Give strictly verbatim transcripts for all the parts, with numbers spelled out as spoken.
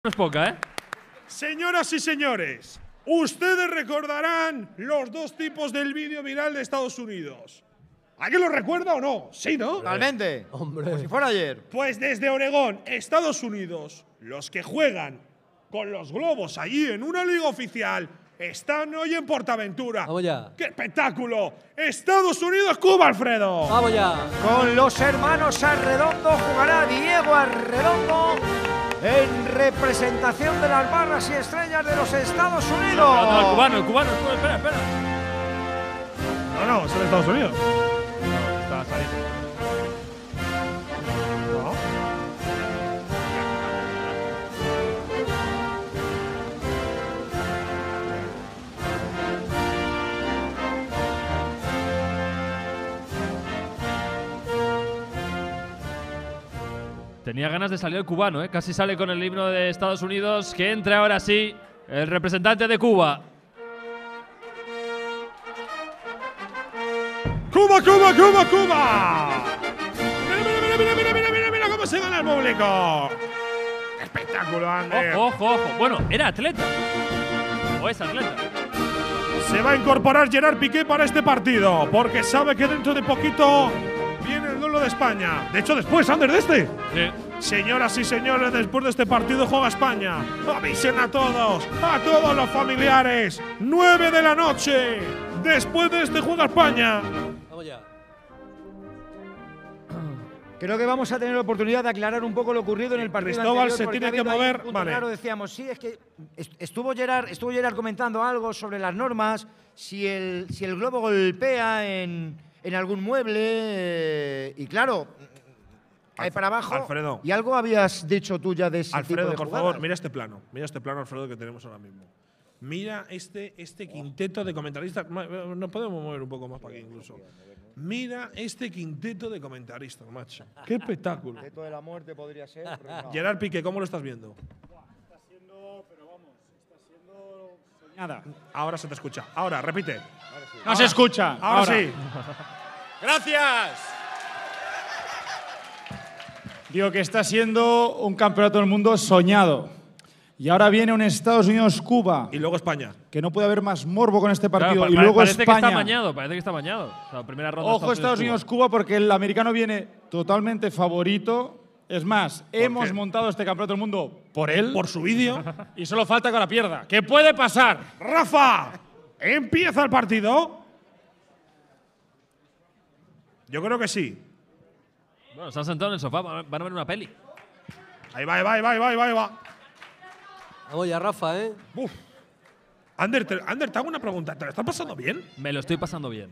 No es poca, ¿eh? Señoras y señores, ustedes recordarán los dos tipos del vídeo viral de Estados Unidos. ¿Alguien lo recuerda o no? Sí, ¿no? Totalmente. Hombre. Como si fuera ayer. Pues desde Oregón, Estados Unidos, los que juegan con los globos allí en una liga oficial están hoy en Portaventura. Vamos ya. ¡Qué espectáculo! Estados Unidos, Cuba, Alfredo. Vamos ya. Con los hermanos Arredondo jugará Diego Arredondo en representación de las barras y estrellas de los Estados Unidos. No, no, el cubano, el cubano, espera, espera. No, no, es de Estados Unidos. No, está saliendo. No. Tenía ganas de salir el cubano, ¿eh? Casi sale con el himno de Estados Unidos. Que entre ahora sí el representante de Cuba. ¡Cuba, Cuba, Cuba, Cuba! ¡Mira, mira, mira, mira, mira, mira, mira cómo se gana el público! ¡Qué espectáculo, Ander! Ojo, ojo, ojo. Bueno, era atleta. O es atleta. Se va a incorporar Gerard Piqué para este partido, porque sabe que dentro de poquito viene el duelo de España. De hecho, después, Ander, de este. Sí. Señoras y señores, después de este partido juega España. Avisen a todos, a todos los familiares. nueve de la noche. Después de este juega España. Vamos ya. Creo que vamos a tener la oportunidad de aclarar un poco lo ocurrido en el partido Cristóbal anterior, se porque tiene ha que habido ahí mover, un punto vale. Claro, decíamos, sí, es que est- estuvo Gerard, estuvo Gerard comentando algo sobre las normas, si el, si el globo golpea en, en algún mueble, eh, y claro, cae Alf- para abajo. Alfredo. Y algo habías dicho tú ya de ese tipo Alfredo, de por jugadas. favor, mira este plano. Mira este plano, Alfredo, que tenemos ahora mismo. Mira este, este quinteto de comentaristas. Ma- Nos podemos mover un poco más para aquí incluso. Mira este quinteto de comentaristas, macho. ¡Qué espectáculo! El reto de la muerte podría ser. pero no. Gerard Piqué, ¿cómo lo estás viendo? Nada. Ahora se te escucha. Ahora, repite. No se escucha. Ahora, sí. Gracias. Digo que está siendo un campeonato del mundo soñado. Y ahora viene un Estados Unidos-Cuba, Y luego España. que no puede haber más morbo con este partido. Claro, y pa- luego parece que está España. mañado, parece que está mañado. O sea, primera ronda. Ojo Estados Unidos-Cuba, porque el americano viene totalmente favorito. Es más, hemos qué? montado este campeonato del mundo por él. Por su vídeo. y solo falta que la pierda. ¿Qué puede pasar? Rafa, empieza el partido. Yo creo que sí. Bueno, se han sentado en el sofá, van a ver una peli. Ahí va, ahí va, ahí va, ahí va, ahí va, ahí va. Vamos ya, Rafa, ¿eh? Uf. Ander, te, Ander, te hago una pregunta. ¿Te lo estás pasando bien? Me lo estoy pasando bien.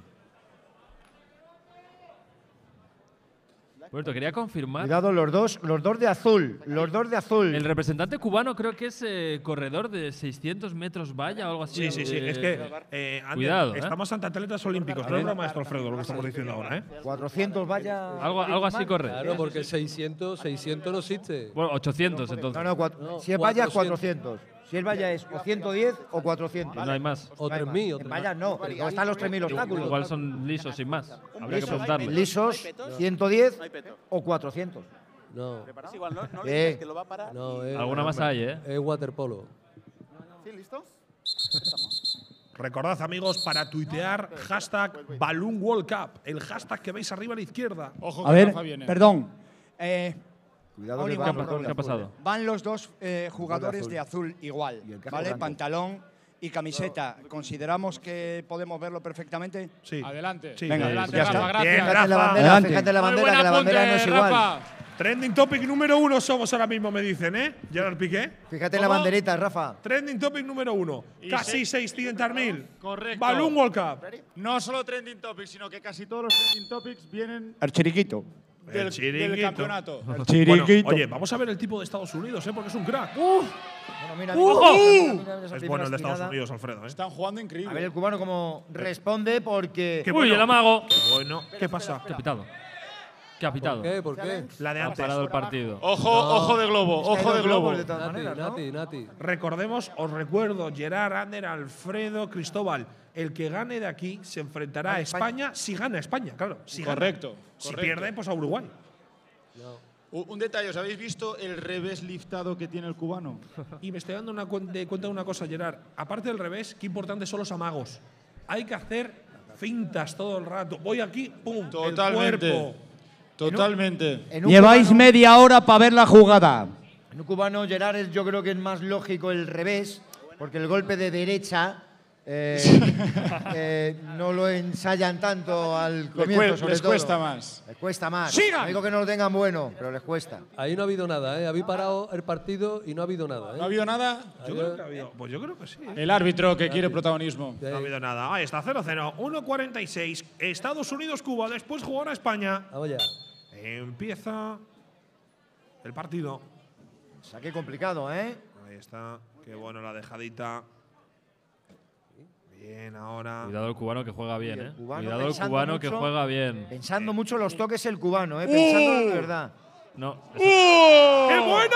Bueno, te quería confirmar. Cuidado, los dos, los dos de azul. Los dos de azul. El representante cubano creo que es eh, corredor de seiscientos metros valla o algo así. Sí, sí, sí. Eh, Es que, eh, Ander, cuidado, ¿eh? estamos ante atletas olímpicos. No es broma, maestro Alfredo, lo que estamos diciendo ahora, ¿eh? cuatrocientos vaya. Algo, algo así corre. Claro, porque seiscientos, seiscientos no existe. Bueno, ochocientos entonces. No, no, cuatro- No, si es valla, cuatrocientos. cuatrocientos. Si es valla es o ciento diez o cuatrocientos. No hay más. O tres mil. En vallas no, porque no están los tres mil obstáculos. Igual son lisos sin más. Habría que Lisos, preguntarle. lisos, ciento diez o cuatrocientos. No, Es igual, ¿no? No le Eh. dices que lo va a parar. no, es, Alguna más hay, ¿eh? es waterpolo. ¿Sí, listos? Recordad, amigos, para tuitear hashtag Balloon World Cup. El hashtag que veis arriba a la izquierda. Ojo A que ver, Rafa viene. perdón. Eh, Cuidado Oli, que ¿Qué va ha, pa- doble qué ha azul. pasado? van los dos eh, jugadores azul. de azul igual, Y el casco ¿vale? blanco. Pantalón y camiseta. ¿Consideramos que podemos verlo perfectamente? Sí. Adelante. Sí, Venga, adelante, ya Rafa, está. gracias. Bien, Fíjate en la Rafa. bandera, Adelante. fíjate en la Muy bandera, buen que la bandera no apunte, es igual. Rafa. Trending topic número uno somos ahora mismo, me dicen, ¿eh? Gerard Piqué. Fíjate en la ¿Cómo? banderita, Rafa. Trending topic número uno. Y Casi se- seiscientos mil. Correcto. Balloon World Cup. No solo trending topics, sino que casi todos los trending topics vienen El chiriquito. El del, chiringuito. del campeonato. Bueno, oye, vamos a ver el tipo de Estados Unidos, ¿eh? Porque es un crack. Bueno, mira, ¡Uh! mira, mira, mira esa Es primera bueno el de Estados estirada. Unidos, Alfredo, ¿eh? Están jugando A increíble. ver el cubano cómo responde porque… Qué Uy, bueno. el amago. Bueno, ¿qué pasa? ¿Qué ha pitado? ¿Qué ha pitado? ¿Qué? ¿Por qué? La de Ha antes. parado el partido. Ojo, ojo de globo, Es que hay ojo dos de globo. globos de todas Nati, maneras, ¿no? Nati, Nati. Recordemos, os recuerdo, Gerard, Ander, Alfredo, Cristóbal. El que gane de aquí se enfrentará a España si gana España, claro. Si gana. Correcto. Si correcto. pierde, pues a Uruguay. No. U- Un detalle, ¿os habéis visto el revés liftado que tiene el cubano? Y me estoy dando una cuen- de cuenta de una cosa, Gerard. Aparte del revés, qué importantes son los amagos. Hay que hacer fintas todo el rato. Voy aquí, pum, Totalmente. el cuerpo. Totalmente. En un Lleváis cubano- media hora para ver la jugada. En un cubano, Gerard, es- yo creo que es más lógico el revés, porque el golpe de derecha eh, eh, no lo ensayan tanto al Le comienzo, cue- sobre les todo. cuesta más. Les cuesta más. ¡Sigan! No digo que no lo tengan bueno, pero les cuesta. Ahí no ha habido nada, ¿eh? Habéis parado el partido y no ha habido nada, ¿eh? ¿No ha habido nada? Yo creo que ha habido- Pues yo creo que sí. ¿eh? El árbitro que quiere protagonismo. No ha habido nada. Ahí está, cero cero. uno cuarenta y seis. Estados Unidos-Cuba. Después jugará España. Vamos ya. Empieza el partido. Saque complicado, ¿eh? Ahí está. Qué bueno la dejadita. Bien, ahora. Cuidado el cubano que juega bien, el ¿eh? cubano Cuidado el pensando cubano que mucho. juega bien. Pensando mucho los toques el cubano, ¿eh? Pensando de verdad. No. ¡Qué bueno!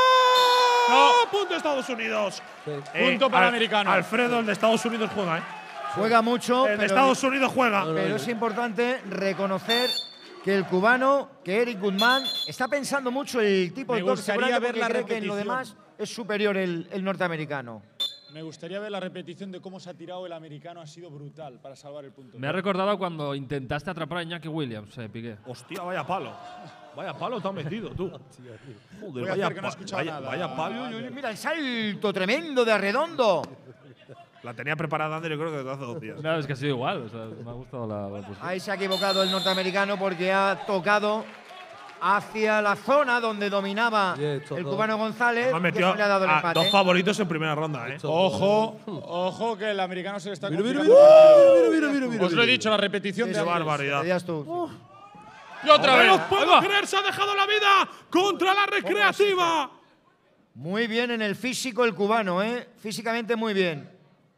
Punto Estados Unidos. Punto para el americano. Alfredo, el de Estados Unidos juega, ¿eh? Juega mucho, El de pero, Estados Unidos juega. pero es importante reconocer que el cubano, que Eric Guzmán, está pensando mucho el tipo Me de toque, gustaría seguramente ver porque la cree que en lo repetición. demás es superior el, el norteamericano. Me gustaría ver la repetición de cómo se ha tirado el americano. Ha sido brutal para salvar el punto. Me ha recordado cuando intentaste atrapar a Iñaki Williams, eh, Piqué. Hostia, vaya palo. Vaya palo te has metido, tú. Joder, Voy a vaya, hacer que no he pa- escuchado vaya, nada. vaya palo. Yo- yo- Mira el salto tremendo de Arredondo. La tenía preparada Ander, yo creo que desde hace dos días. No, es que ha sido igual. O sea, me ha gustado la, la posición. Ahí se ha equivocado el norteamericano porque ha tocado hacia la zona donde dominaba Bien, estos el dos. cubano González. Nos que metió eso le ha dado el a empate. dos favoritos en primera ronda, ¿eh? Ojo, ojo que el americano se le está Mira, mira, complicando mira, el partido. mira, mira, mira, Os lo he dicho, la repetición Sí, de sí, Qué antes. barbaridad. Decías tú. Y otra ¡No me vez. lo puedo creer! ¡Se ha dejado la vida contra la recreativa! Muy bien en el físico el cubano, ¿eh? Físicamente muy bien.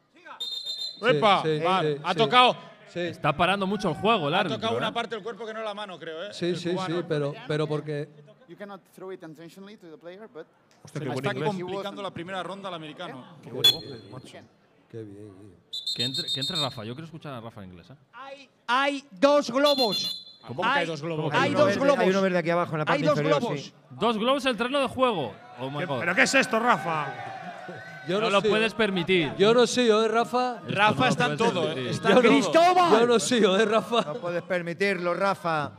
¡Epa! sí, Va, sí, ha sí. tocado, Sí, Está parando mucho el juego, el ha árbitro. tocado una ¿eh? parte del cuerpo que no la mano, creo, ¿eh? sí, El sí, cubano. sí, pero, pero porque You cannot throw it intentionally to the player, but Hostia, Se qué le buen está inglés. complicando la primera ronda al americano. Qué buen inglés, macho. qué bien, tío. Que entre, que entre Rafa. Yo quiero escuchar a Rafa en inglés, ¿eh? Hay, hay dos globos. ¿Cómo que hay dos globos? Hay uno dos verde- globos. Hay uno verde aquí abajo en la parte Hay dos inferior, globos. sí. Dos globos en el terreno de juego. Oh my God. ¿Pero qué es esto, Rafa? Yo No lo sé, puedes permitir. Yo no sé, ¿eh, Rafa? Esto no Rafa lo está en puedes todo, permitir. ¿eh? Está Yo en todo. ¡Cristóbal! Yo no sé, ¿eh, Rafa? No puedes permitirlo, Rafa.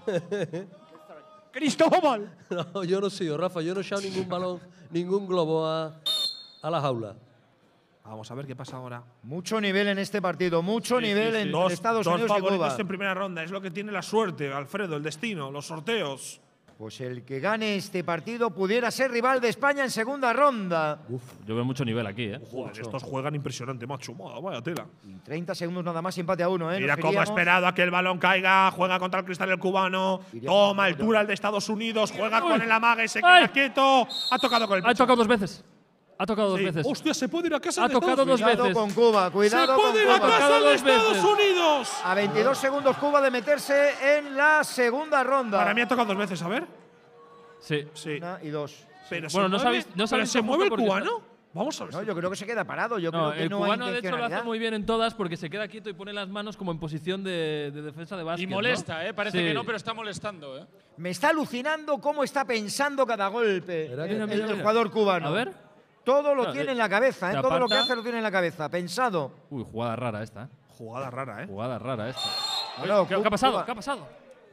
¡Cristóbal! No, yo no sé, Rafa. Yo no he echado ningún balón, ningún globo a, a la jaula. Vamos a ver qué pasa ahora. Mucho nivel en este partido, mucho nivel entre Dos, Estados dos Unidos y Cuba. favoritos en primera ronda. Es lo que tiene la suerte, Alfredo, el destino, los sorteos. Pues el que gane este partido pudiera ser rival de España en segunda ronda. Yo veo mucho nivel aquí, ¿eh? Joder, estos juegan impresionante, macho. Madre, vaya tela. Y treinta segundos nada más, empate a uno, ¿eh? Mira Nos cómo ha iríamos- esperado a que el balón caiga. Juega contra el cristal el cubano. Iríamos- Toma altura el de Estados Unidos. Juega con el amague. Se ¡Ay! queda quieto. Ha tocado con el Ha pecho. tocado dos veces. Ha tocado dos Sí. veces. Hostia, se puede ir a casa Ha de tocado dos Cuidado veces. con Cuba, Se cuidado con puede ir a Cuba. casa tocado de dos veces. Estados Unidos. A veintidós segundos Cuba de meterse en la segunda ronda. Para mí ha tocado dos veces, a ver. Sí. Sí. Una y dos. Pero Bueno, se no mueve, sabéis- no pero sabéis se justo mueve el porque cubano. Vamos a ver. No, yo creo que se queda parado. Yo No, creo que el no cubano hay de hecho lo hace intencionalidad. muy bien en todas porque se queda quieto y pone las manos como en posición de, de defensa de básquet. Y ¿no? molesta, ¿eh? Parece Sí. que no, pero está molestando, ¿eh? Me está alucinando cómo está pensando cada golpe Mira, el, mira, el- mira, el mira. jugador cubano. A ver. Todo lo No, tiene eh, en la cabeza, ¿eh? se Todo lo que aparta. hace lo tiene en la cabeza. Pensado. Uy, jugada rara esta, ¿eh? Jugada rara, ¿eh? Jugada rara esta. Bueno, ¿Qué, Cu- qué ha pasado? Cuba- ¿Qué ha pasado?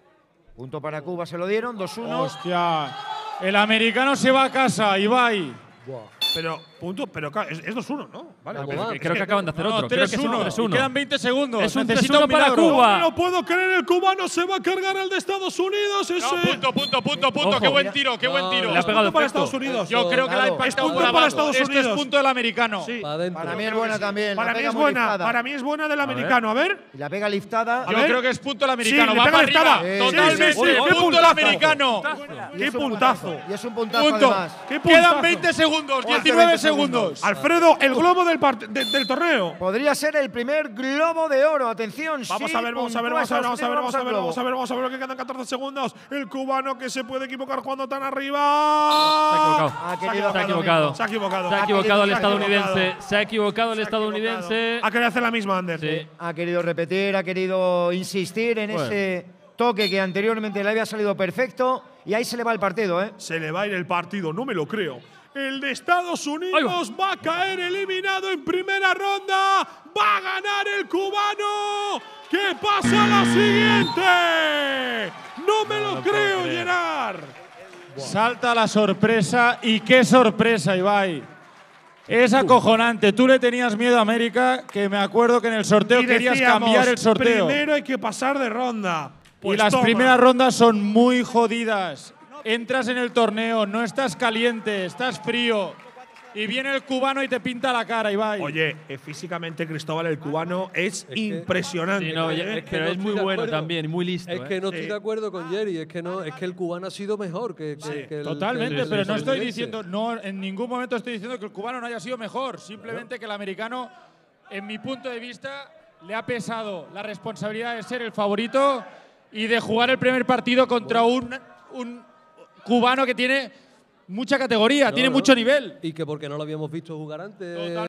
Punto para Cuba, se lo dieron, dos uno. Hostia. El americano se va a casa, Ibai. Pero, punto, pero claro, es, es dos uno, ¿no? Vale. Vamos, pero vamos. es Creo que acaban de hacer No, otro. Creo que es un tres uno. tres Y uno. quedan veinte segundos. Es un Necesita tres uno un para milagro. Cuba. No puedo creer, el cubano se va a cargar al de Estados Unidos. Ese. No, punto, punto, punto, punto. Ojo. Qué buen tiro, qué buen No, tiro. Le ha pegado Punto para efecto. Estados Unidos. Yo creo que la ha Claro. impactado Es punto por para abajo. Estados Esto Unidos. es punto del americano. Sí. Para adentro. Para mí es buena también. Para la mí pega es muy buena. liftada. Para mí es buena del americano. A ver. Y la pega liftada. A Yo ver. creo que es punto el Sí, americano. le Va pega para liftada. arriba. Sí, Totalmente. sí, sí, qué punto el puntazo. americano. Y ¡Qué es un puntazo! Y es un puntazo Punto. además. ¡Qué puntazo! Quedan veinte segundos. Hace diecinueve veinte segundos. Alfredo, el globo del, part- de- del torneo. Podría ser el primer globo de oro. Atención. Vamos sí, a ver, vamos a ver, puntúa vamos a ver, vamos a ver, Estados vamos a ver, Unidos, vamos a ver, vamos a ver, que quedan catorce segundos. El cubano que se puede equivocar jugando tan arriba. Se ha equivocado. Ha querido Se ha hacer lo equivocado. mismo. Se ha equivocado. Se ha equivocado el Se ha estadounidense. equivocado. Se ha equivocado el Se ha estadounidense. Ha querido hacer la misma, Ander. Sí. Ha querido repetir, ha querido insistir en Bueno. ese toque que anteriormente le había salido perfecto y ahí se le va el partido, ¿eh? Se le va a ir el partido, no me lo creo. El de Estados Unidos va. va a caer eliminado en primera ronda. Va a ganar el cubano. ¿Qué pasa a la siguiente? No me lo creo, Gerard. Salta la sorpresa y qué sorpresa, Ibai. Es acojonante. Tú le tenías miedo a América, que me acuerdo que en el sorteo Y querías decíamos, cambiar el sorteo. Primero hay que pasar de ronda. Pues y las toma. primeras rondas son muy jodidas. Entras en el torneo, no estás caliente, estás frío. Y viene el cubano y te pinta la cara, Ibai. Oye, eh, físicamente Cristóbal el cubano es, que- impresionante. Sí, no, ¿eh? ya- es que pero no es estoy muy de bueno acuerdo. también, muy listo. Es que ¿eh? no estoy Sí. de acuerdo con Jerry, es que no, es que el cubano ha sido mejor que, que, Sí, que el Totalmente, que el pero no estoy estadounidense. diciendo, no, en ningún momento estoy diciendo que el cubano no haya sido mejor. Simplemente que el americano, en mi punto de vista, le ha pesado la responsabilidad de ser el favorito y de jugar el primer partido contra un, un cubano que tiene mucha categoría, No, tiene no. mucho nivel. Y que porque no lo habíamos visto jugar antes. Total.